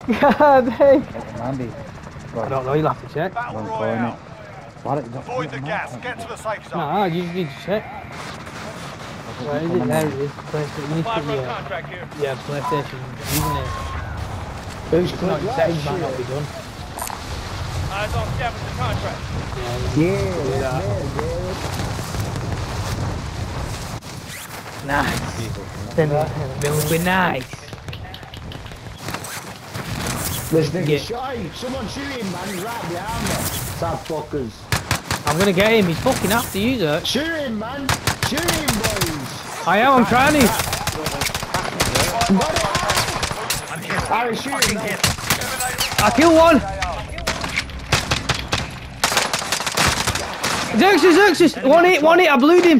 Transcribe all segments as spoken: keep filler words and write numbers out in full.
God dang. Mandy. I don't know, you'll have to check. Battle Don't Royale. Why don't you Avoid the gas. Get to the safe zone. No, you just need to check. Where is it? There it is. PlayStation. You need to put your, contract here. yeah, PlayStation username. Who's If not, your settings might not be done. Eyes on scavenger contract. Yeah, Yeah, that's there, nice. Then it'll be nice. This nigga Yeah. shy. Someone shoot him, man. He's right behind me. Sad fuckers. I'm gonna get him. He's fucking after you, Zerk. Shoot him, man. Shoot him, boys. I am. I'm trying to. Harry, shoot him, man. I killed one. Xerxes, Xerxes. One hit, one hit. I blew him.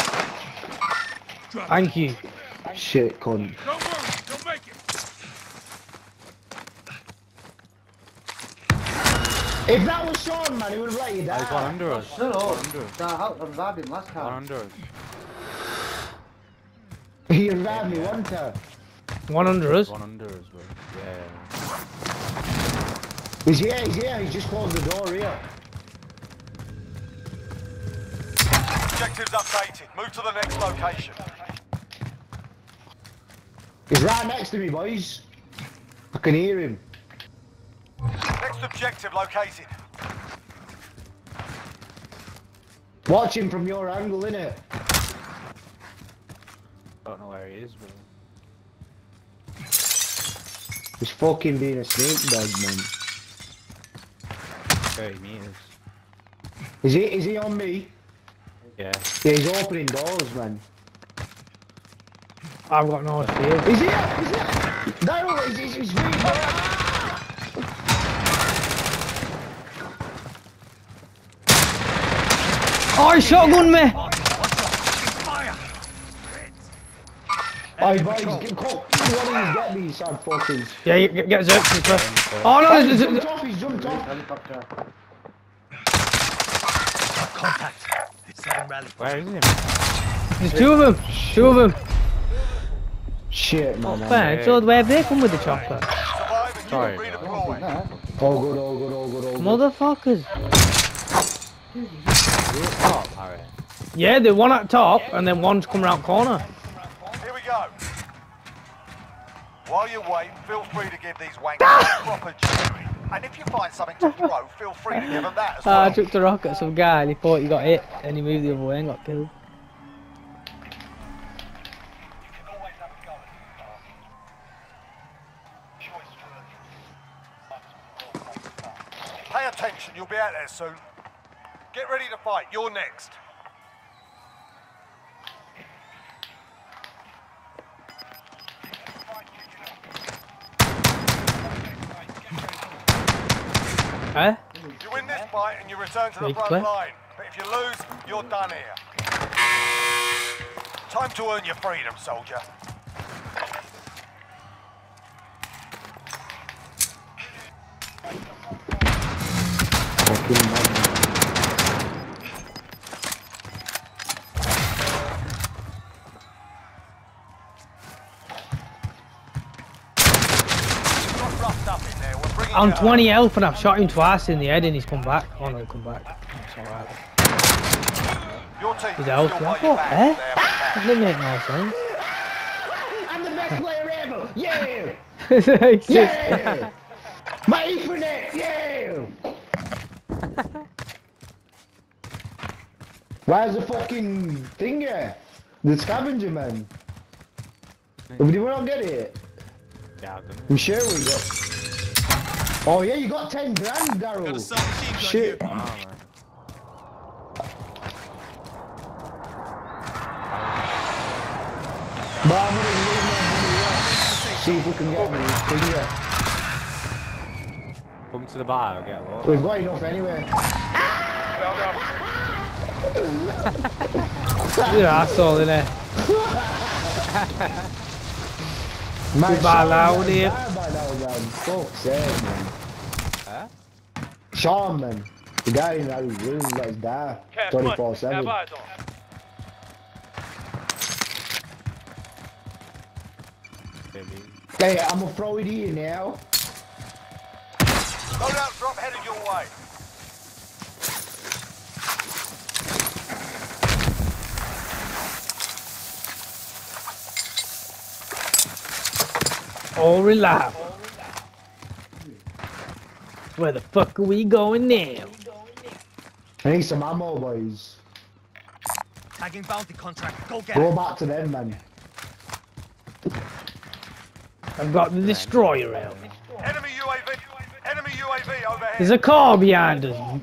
Thank you. Shit, cunt. Don't worry, don't make it. If that was Sean, man, he would have let you down. He's one under us. Shut One up. under us. I helped revive him last One time. under us. He revived me one time. One under us. One under us, bro. Yeah. He's here, he's here. He's just closed the door here. Objectives updated. Move to the next location. He's right next to me, boys. I can hear him. Next objective located. Watch him from your angle, innit? Don't know where he is, bro. He's fucking being a snake dog, man. thirty meters. Is he, is he on me? Yeah. Yeah, he's opening doors, man. I've got no shield. He's here! He's here! Daryl, he's, he's, he's really Oh, he shotgun me. Oh, boys, get, get, get, get these sad fuckers. Yeah, you get, get Xerxes first. Oh no, He's there's, jumped there's, off, he's jumped off. Helicopter. Contact. Setting rally. Where is he? there's two of them. Two of them. Shit, man. Not bad. So where have they come with the chopper? Survive and Sorry, you bro. can redeploy. All good, all good, all good, all good. Motherfuckers. Oh, Harry. Yeah, the one at top and then one's come round corner. Here we go. While you wait, feel free to give these wankers proper jewelry. And if you find something to throw, feel free to give them that as Uh, well. I took the rock at some guy and he thought he got hit and he moved the other way and got killed. Pay attention, you'll be out there soon. Get ready to fight, you're next. Huh? You win this fight and you return to the Big front play. line. But if you lose, you're done here. Time to earn your freedom, soldier. Fucking man. Got roughed up in there. We're bringing I'm you twenty health and I've shot him twice in the head and he's come back. Oh no, he'll come back. That's alright. home. Your team He's can out. still I pay you thought, back eh? if they haven't That didn't make no sense. I'm the best player ever! Yeah! It's just- Yeah! My Ethernet! Yeah! Where's the fucking thing here? The scavenger man. Did we not get it? Yeah, I don't know. I'm sure we got. Oh yeah, you got ten grand, Daryl. Shit. Oh, man. But I'm gonna leave my money here. See if we can get me this thing here. Come to the bar, I'll get one. We've got enough anyway. You're an asshole, innit? Man, Goodbye, Sean, loud man, here. die by now, man. Fuck's sake, man. Huh? Sean, man. The guy in that room let us die twenty-four seven. Maybe. Hey, I'm gonna throw it here now. Loadout drop headed your way. All reliable. Where the fuck are we going now? I need some ammo, boys. Tagging bounty contract. Go get Go it. back to them, man. I've got the destroyer out. Enemy U A V. Enemy U A V overhead. There's a car behind us.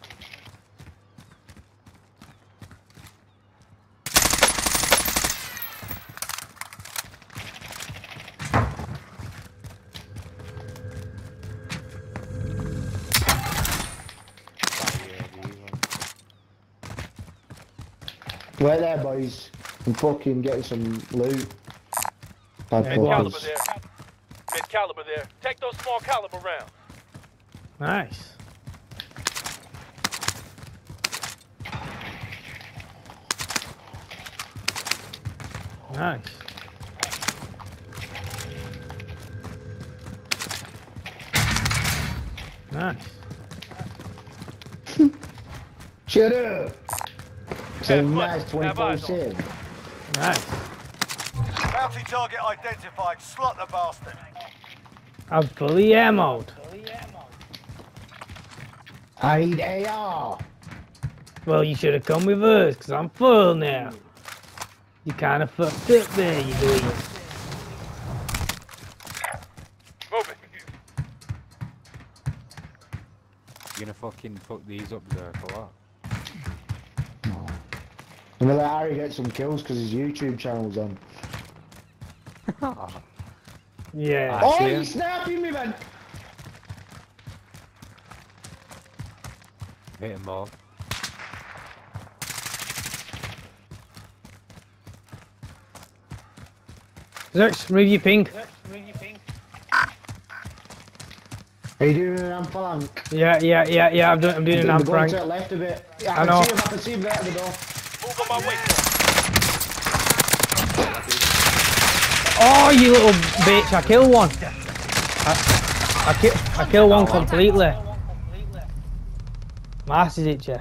Right there, boys. I'm fucking getting some loot. Bad Yeah, Caliber fuckers. there. Mid caliber there. Take those small caliber rounds. Nice. Nice. Nice. Shut up! So Have fun. nice Have twenty-four eyes on. seven. Nice. Bounty target identified. Slot the bastard. I'm fully ammoed. I need A R. Well, you should have come with us, because I'm full now. You kind of fucked up there, you do. Move it. You gonna fucking fuck these up there for what? I'm gonna let Harry get some kills because his YouTube channel's on. Yeah. Oh, see he's him. snapping me, man! Hit him all. Zerx, move your ping. Are you doing an flank? Yeah, yeah, yeah, yeah, I'm doing, I'm doing an They're amp going rank. to the left a bit. Yeah, I, I can know. see him, I can see him there at the door. Move on my way. Oh, you little bitch, I killed one. I, I, ki I killed one completely. My ass is itchy.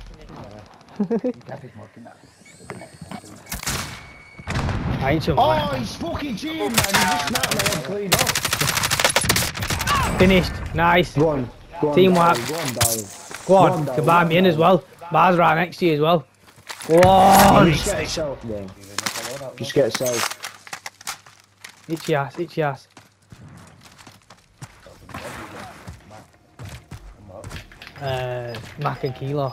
I ain't some Oh, he's fucking cheating, man. He just snapped me and cleaned up. Finished. Nice. Go on. Go on, Team Barry, wipe. Go on, Barry. Go on, on, can Darryl, buy go me on, in as Darryl. well. Bar's right next to you as well. Go on. Just get yourself, bro. Just get yourself. Itchy ass, itchy ass. Uh, Mac and Kilo.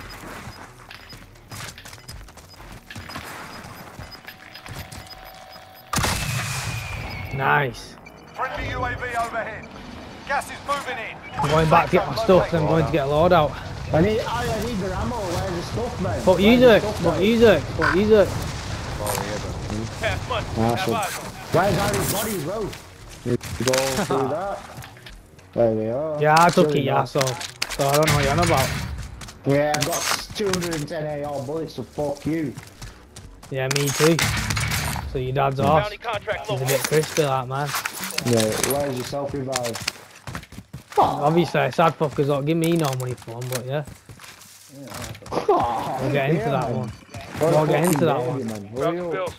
Nice. Friendly U A V overhead. Gas is moving in. I'm going back to get my stuff, then I'm going to get a load out. I need, I, I need the ammo. Where's the stuff, man? Fuck you, Where's the Zerk. stuff, Fuck mate? you, Zerk. Fuck you, Zerk. Pass money. Nice Have one. eyes on. Where's Harry's body as well? You go through that. There we are. Yeah, I took Sorry, it, yeah, man. so, so I don't know what you're on about. Yeah, I've got two hundred ten A R bullets, so fuck you. Yeah, me too. So your dad's off. Bounty contract He's a low. bit crispy, that man. Yeah, where's your self revive? Obviously, sad fuckers don't give me no money for one, but yeah. We'll get into that one. We'll get into that one. Man. Grab Hurry the up. bills.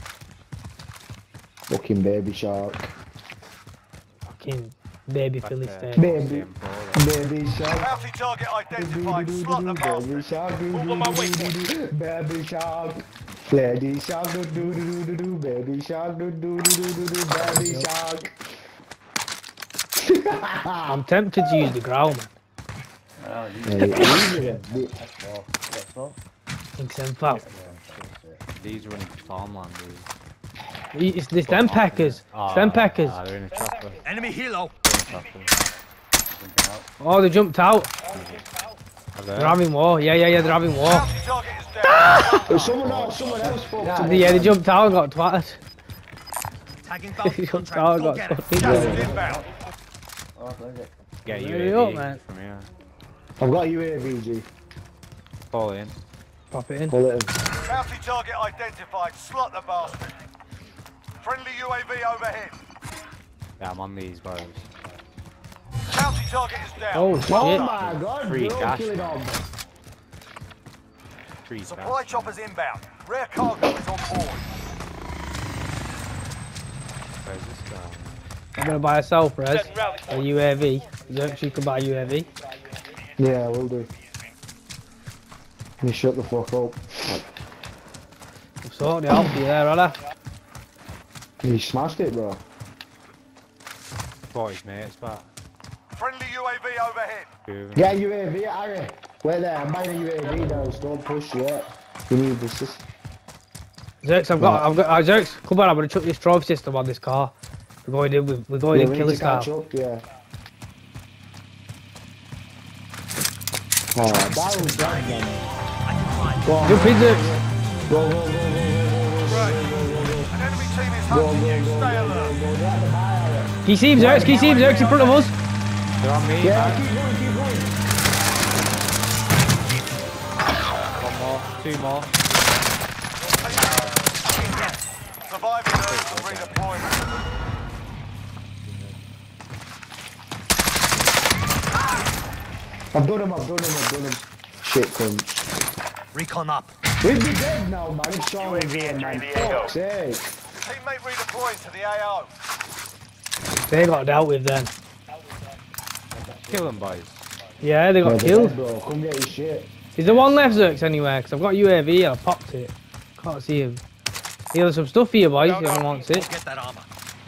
Fucking baby shark. Fucking baby Philistine. Baby. Baby shark. Bounty target identified. Slot the Baby bastard. shark. Move on my way. Baby shark. Baby shark. Do do do do do. Baby shark. Do do do do do. Baby shark. I'm tempted to use the growl, man. Think them out. These are in farmland, dude. It's this them peckers. It's them peckers. Ah, they're in a chopper. Enemy helo. Oh, they jumped out. Are They're they? having war. Yeah, yeah, yeah, they're having war. Bounty target is down. There's someone else, someone else spoke to me. Yeah, they jumped out and got twatted. Tagging They bounty jumped out contract. and Go got get it. fucking Gas is twatted. inbound. Get you Hurry up, man. from here. I've got you here, V G. Fall in. Pop it in. Pull it in. Bounty target identified. Slot the bastard. Friendly U A V overhead. Yeah, I'm on these boys. Bounty target is down. Oh Oh shit. my god, Free bro, cash. kill it all. Three Supply choppers inbound. Rare cargo is on board. Where's this guy? I'm gonna buy a self res, Setting rally a point. U A V. Zerks, you can buy U A V. Yeah, we'll do. You shut the fuck up. I've sorted it out for you there, Rada. You smashed it, bro. Boys, mate, it's back. Friendly U A V overhead. Moving. Get a U A V, Harry. Wait there, I'm buying a U A V now, so don't push yet. You need this. Is... Zerks, I've got, I've got, uh, Zerks, come on, I'm gonna chuck this trophy system on this car. We're going in, with, we're going yeah, in we killer need to catch style. up, yeah. Oh, that was bad, man. Go on, Jump in, Zerks. go, go, go, go, go, go, Right. An enemy team is go, go, hunting you. go, Stay go, alert. go, go, go, at the bar. Can you see him, Zerks? Can you see him, Zerks, in front of us? They're on me, Yeah, man. keep going, keep going. One more, two more. Surviving earns some redeployment. I've done him, I've done him, I've done him. Shit, cunt. Recon up. We'd be dead now, man. It's Sean was here, man. Fuck's sake. Teammate redeploying to the A O. They got dealt with then. Kill them, boys. Yeah, they Yeah, got they're killed. dead, bro. Come get your shit. Is there one left, Zerks, anywhere? Because I've got U A V and I popped it. Can't see him. Here's some stuff for you, boys, if anyone wants Go it. get that armor.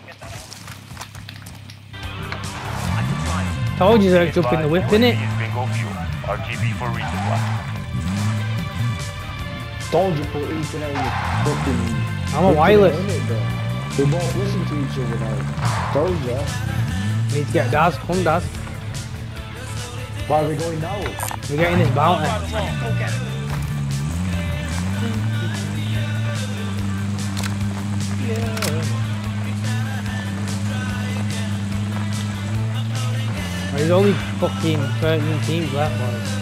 I can fly. Told you, Zerks, jump in the whip, innit? Bingo fuel. R T B for resupply. Told you put Ethan out your fucking... I'm on wireless. We both listen to each other now. Told ya. Need to get Daz. Come, Daz. Where are we going now? We're getting this bounty. Go get it. There's only fucking thirteen teams left, boys.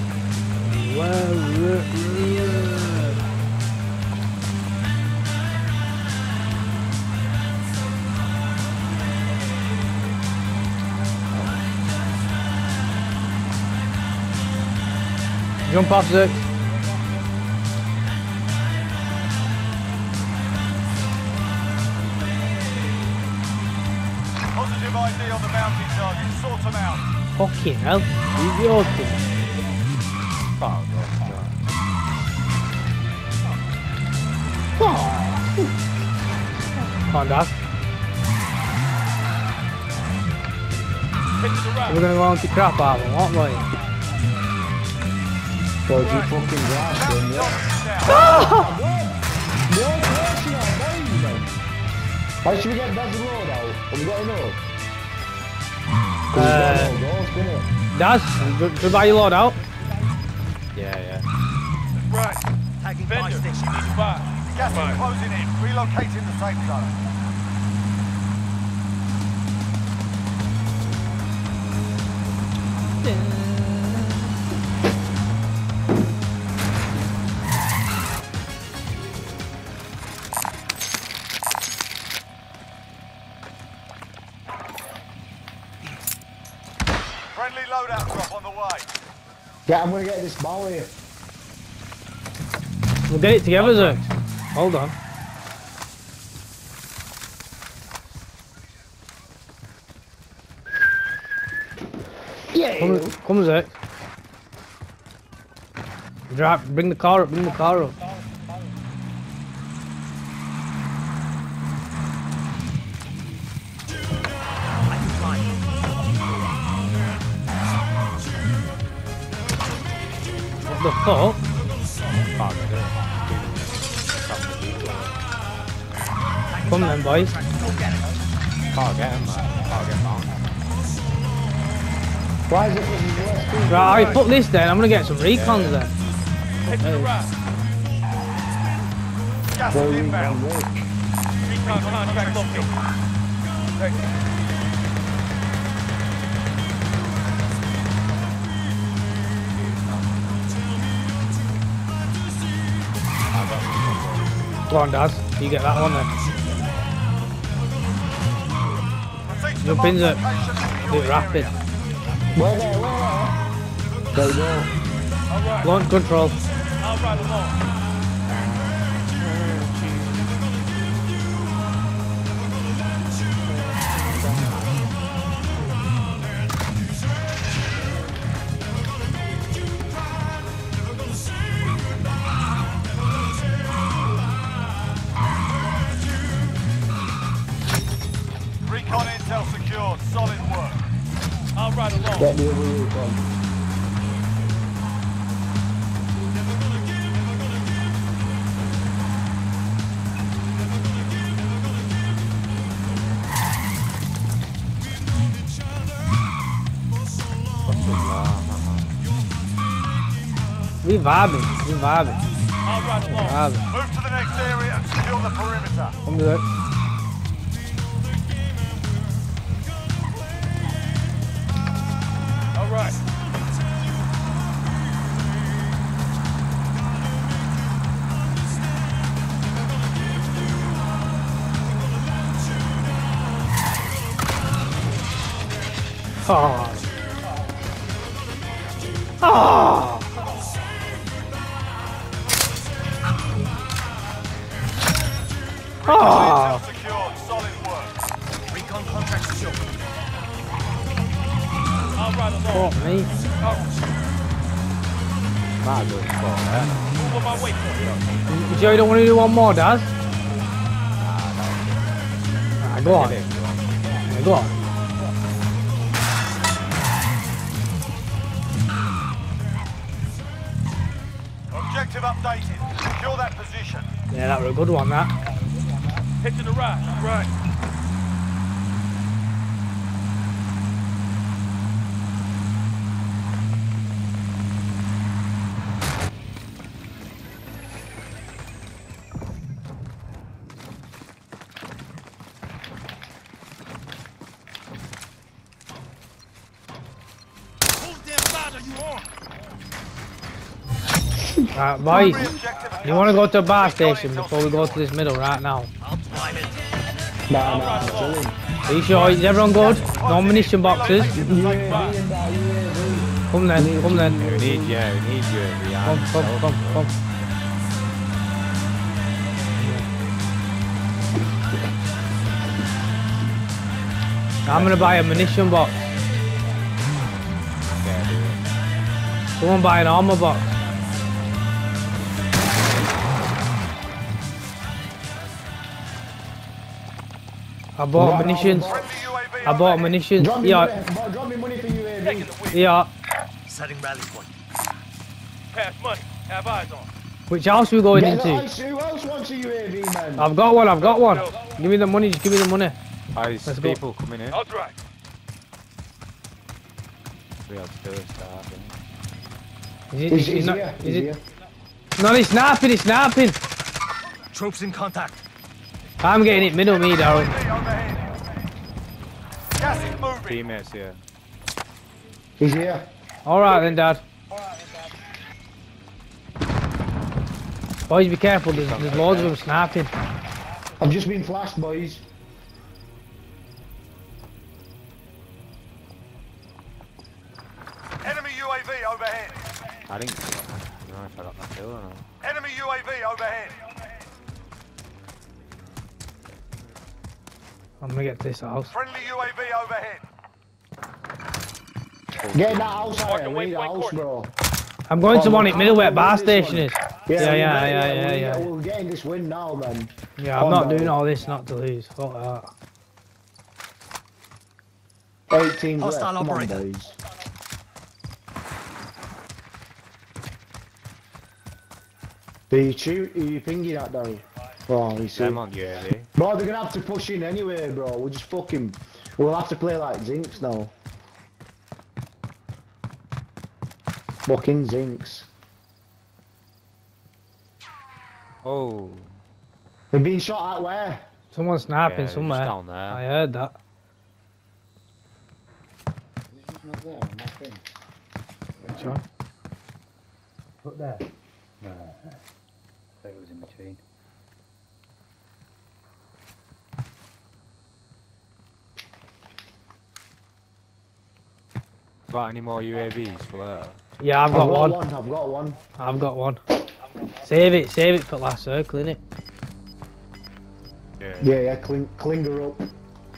Jump off, Zerks. Positive I D on the bounty target. Sort them out. Fucking hell. Leave your thing. Oh, Come on, Daz. Hit to the right. We're gonna go on to crap out of them, aren't we? Told you fucking grass them, yeah. No pressure on mine, man. Why should we get Daz's load out? Have we got enough? Uh, Daz, should we buy your load out? yeah, yeah. Right. Tagging buy Vendor, station. need to buy. Gas is closing in. Relocating the safe zone. Friendly loadout drop on the way. Yeah, I'm gonna get this bounty. We'll get it together, Zerks. Hold on. Yeah. Come, come Zerks. Drive, bring the car up, bring the car up. I can fly. What the fuck? Can't get it. Come then, boys. Go get it. Can't get him, man. Can't get down. Why is it putting less people? Right, alright, put this then. I'm gonna get some recons then. Hit to the right. Gas Well, is we inbound. can wait. Recon contract located. Thank you. Go on, Daz. You get that one then. Proceed to the Jump in, marked Zerks. location and Do secure it the rapid. area. Where there, where there? There you go. All right. Launch control. I'll ride along. Recon intel secured. Solid work. I'll ride along. Get the other roof on. We vibing. We vibing. I'll ride along. Vibing. Move to the next area and secure the perimeter. Come to it. All right. Oh. Oh. Oh. Intel secured. Solid work. Recon contract secured. I'll ride along. Fuck me. Might as well spot that. Move on my way for it. You sure you don't want to do one more, Daz? Alright, go on. Get it, go on. Yeah, go on. Objective updated. Secure that position. Yeah, that was a good one, that. Hit to the right. Right. Whose damn side are you on? Right, boys. Primary objective You want to go to a bar accomplished. station Recon before we go to this middle right now? I'll drive it. Nah, nah, I'm chilling. Are you sure? Is everyone good? No ammunition boxes? Relocated to safe zone. Come then, come then. We need you, we need you. We Come, come, come, come. I'm gonna buy a munition box. Yeah, do it. Someone buy an armor box. I bought Right, munitions. Friendly U A V I bought overhead. munitions. Drop me, Yeah, money, drop me money for U A Taking V. the wheel. yeah. Setting rally point. Pass money. Have eyes on. Which house are we going Get the into? ice, who else wants a U A V, man? I've got one, I've got one. Give me the money, just give me the money. Oh, there's Let's go. people coming in. I'll drive. We have to start. Is it, He's, is, he's not, here, is he's it, here. no, it's snapping, it's snapping. Troops in contact. I'm getting it middle me, Daryl. U A V overhead. Gas is moving. Teammates here. He's here. Alright then, Dad. Boys, be careful, there's, there's loads of them snapping. I've just been flashed, boys. Enemy U A V overhead. I didn't I don't know if I got that kill or not. Enemy U A V overhead. I'm gonna get to this house. Friendly U A V overhead. Get in that house, Mark Harry. the We need a waypoint house, coordinates. bro. I'm going to Oh, one we at can't middle where win bar this station one. is. Yeah, Yeah, we yeah, better- yeah, we- yeah, yeah. We're getting this win now, man. Yeah, I'm Oh, not no. doing all this not to lose. Fuck that. Eight teams left. Hostile Come on, operator. boys. Are you, chew- are you pinging at, Darry? Oh, you see. Them on U A V. Bro, they're gonna have to push in anyway, bro. We'll just fucking... We'll have to play like Zinks now. Fucking Zinks. Oh. They're being shot at where? Someone's Yeah, snapping they're just somewhere. down there. I heard that. Which one? Put there. No, I thought it was in between. got any more U A Vs for that? Yeah, I've I've got got one. one. I've got one. I've got one. Save it, save it for last circle, innit? Yeah. Yeah, yeah. Cling, clinger up.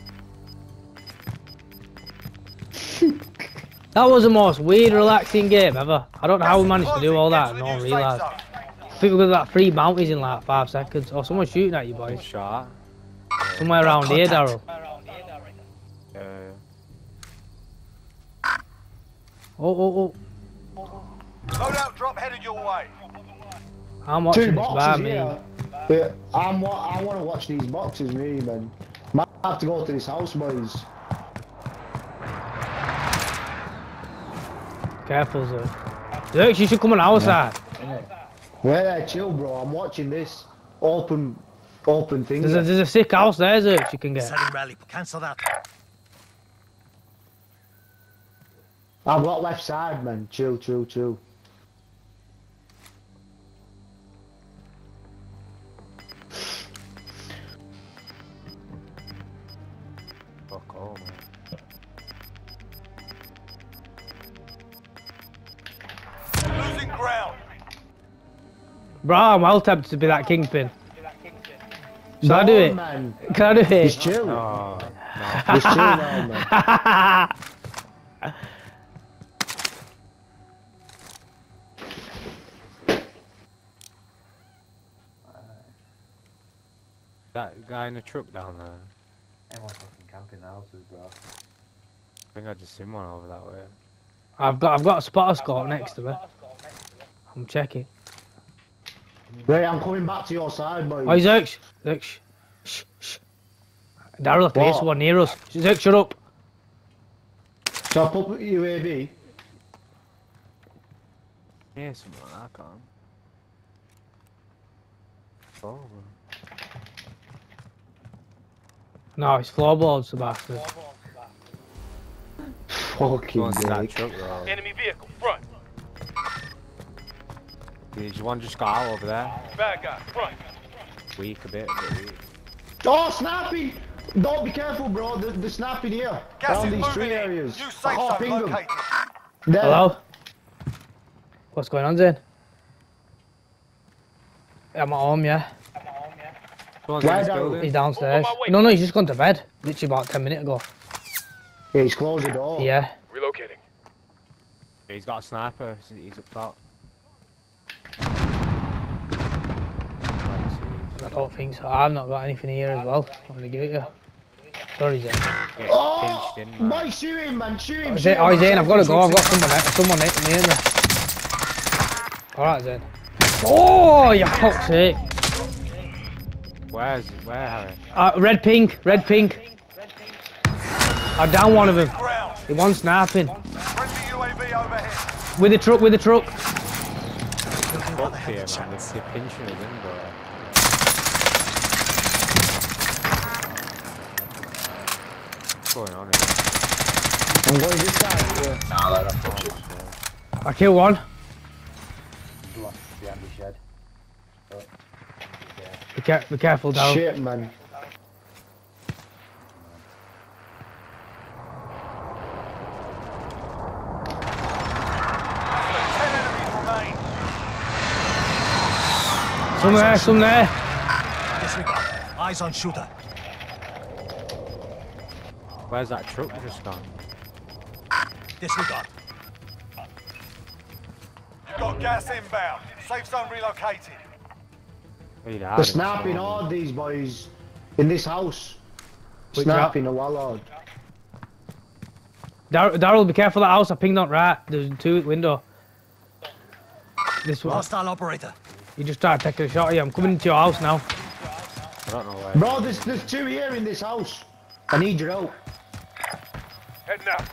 That was the most weird, relaxing game ever. I don't know how we managed to do all that and Get no to one the new safe realised. zone. I think we got that three bounties in like five seconds. Or someone's shooting at you, boys. Shot. Somewhere around here, Daryl. Yeah. Oh, oh, Loadout drop headed your way. oh. I'm watching Two this by boxes me. here. Yeah, I'm. wa- I want to watch these boxes, really, man. Might have to go to this house, boys. Careful, Zerk. Zerk, you should come on our side. Yeah, yeah, chill, bro. I'm watching this open, open thing. There's a, there's a sick house there, Zerk, you can get. Setting rally. Cancel that. I've got left side, man. Chill, chill, chill. Fuck all, man. Losing ground. Bro, I'm well tempted to be that kingpin. Should I do No, it? man. Can I do Just it? chill. Oh, no. Just chill now, man. That guy in the truck down there. Everyone's fucking camping the houses, bro. I think I just seen one over that way. I've got I've got a spotter scope next to me. I'm checking. Right, I'm coming back to your side, boys. Oh, Zerk, Zerk, shh, shh, shh. Daryl, I can hear What? someone near us. Zerk, shut up. So I put U A V. Yeah, something like that, can't. Oh, man. No, it's floorboards, the bastard. Fucking Going to that dick. truck, though. Enemy vehicle, front. There's one just got out over there. Bad guy, front. Weak a bit, a bit weak. Oh, snappy! Don't be careful, bro. The, the snapping here. Gas Around is these moving three in. areas. New I safe can't zone ping them. located. There. Hello? What's going on, Zane? I'm at home, yeah. Someone's Where in this down? building. He's downstairs. On my way. No, no, he's just gone to bed. Literally about ten minutes ago. Yeah, he's closed the door. Yeah. Relocating. He's got a sniper. He's- He's up top. I don't think so. I've not got anything here as well. I'm gonna give it you. Sorry, Zane. Get Oh, pinched in, man. boy, shoot him, man. Shoot him. Oh, shoot Zane, him. oh, Zane, I've got to go. I've got someone, ne- someone ne- near me. Alright, Zane. Oh, you fuck's sake. Where's where, Harry? Uh, red pink, red pink. I down one of them. Ground. He wants snapping. Friendly U A V overhead. With the truck, with the truck. Fuck here, man. It's the pinching the window. What's going on here? I'm going this side. Yeah. I killed one. Lost behind the shed. Oh. Yeah. Be, care- be careful, Daryl. Shit, man. Ten enemies remain. Some there, some there. Disregard. Eyes on shooter. Where's that truck just gone? Disregard. You've got gas inbound. Safe zone relocated. Hey, They're snapping all these boys in this house. Which Snapping a wallard. Dar- Daryl, be careful of that house. I pinged on right. There's two at the window. This one. Hostile operator. You just tried to take a shot. Yeah, I'm coming into your house now. I don't know where. Bro, there's, there's two here in this house. I need your help. Heading out.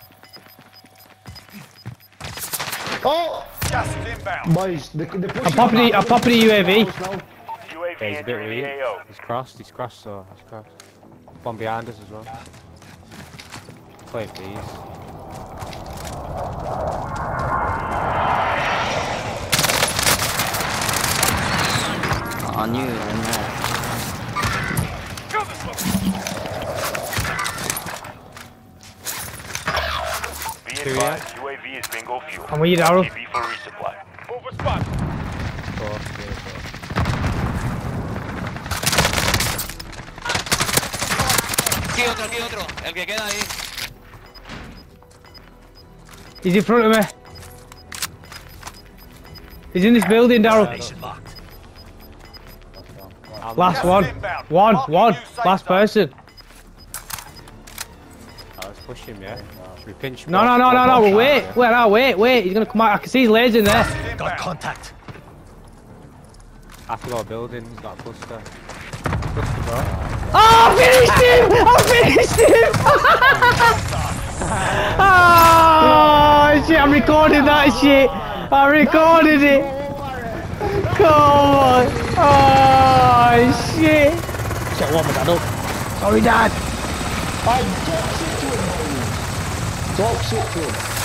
Oh! Gas is inbound. Boys, the, the pushing I'm popping on the- that I'm popping the U A V. house now. U A V Yeah, he's a bit entering weak. the A O. He's crossed, he's crossed, so he's crossed. One behind us as well. Play these. I knew it in there. Kill this one. two here. advised, U A V is bingo fuel. I'm with you, Daryl. R T B for resupply. Move a spot. Four, three, four. Aquí otro, aquí otro. El que queda ahí. He's in front of me. He's in this building, Daryl. Station marked. I'm Last Gas one. is inbound. One, Marking one. new safe Last zone. person. Oh, let's push him, yeah? Should we pinch No, both? no, no, no, no. Both Wait, shots, wait, no, wait, wait. He's gonna come out. I can see his legs in there. Gas is Got inbound. contact. yeah? Half of our building, he's got a cluster. Cluster, bro. Oh, I finished him! I finished him! Oh, shit, I recorded that shit. I recorded it. Come on. Oh, shit. Shut up, Dad. Sorry, Dad. I talk shit to him, boys. Talk shit to him.